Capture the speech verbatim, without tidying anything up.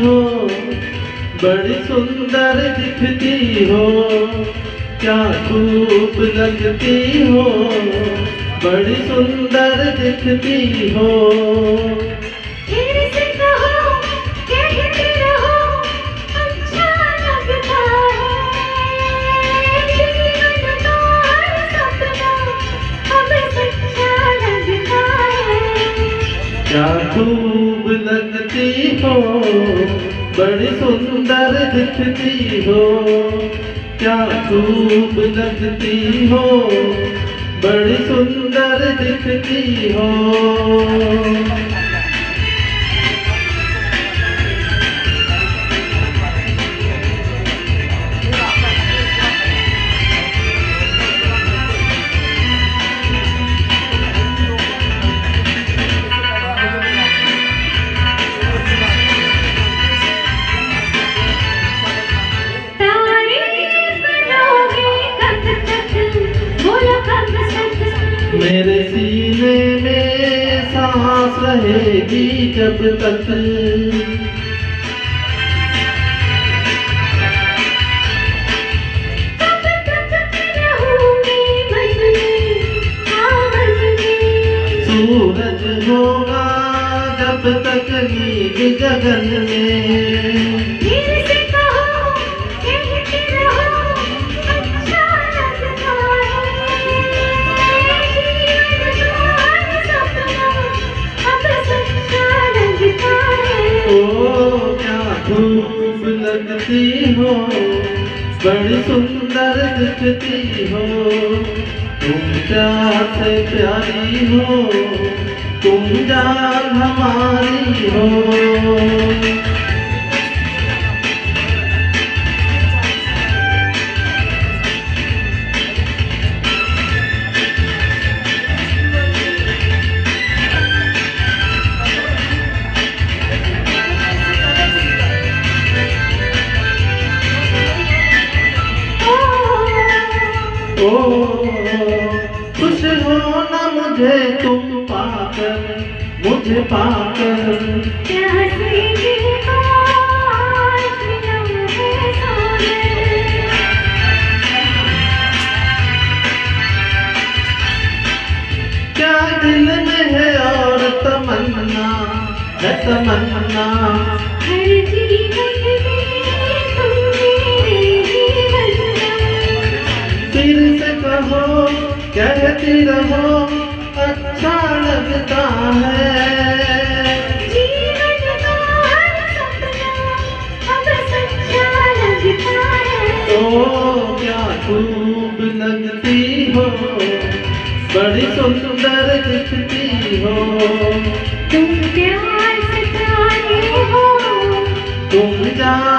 हो, बड़ी सुंदर दिखती हो, क्या खूब लगती हो, बड़ी सुंदर दिखती हो। फिर से कहो, कहते रहो, अच्छा लगता है, जीवन का हर सपना अब सच्चा लगता है। क्या खूब लगती हो, बड़ी सुंदर दिखती हो, क्या खूब लगती हो, बड़ी सुंदर दिखती हो। मेरे सीने में सांस रहेगी जब तक, तब तक रहूंगी मन में, हाँ मन में। सूरज होगा जब तक नील गगन में। फिर से कहो, कहते रहो, अच्छा लगता है, जीवन का हर सपना अब सच्चा लगता है। ओ क्या खूब लगती हो, बड़ी सुंदर दिखती हो, तुम प्यार से प्यारी हो, तुम जान हमारी हो। ओ खुश हो ना मुझे तुम पाकर, मुझे पाकर। प्यासे दिल को आज मिला है सागर। क्या दिल में है और तमन्ना है तमन्ना, हर जीवन में तुम मेरे जीवन। फिर से कहो, कहती रहो, अच्छा लगता है, जीवन का हर सपना अब सच्चा लगता है। ओ क्या खूब लगती हो, बड़ी सुंदर दिखती हो, तुम प्यार से प्यारे हो, तुम जान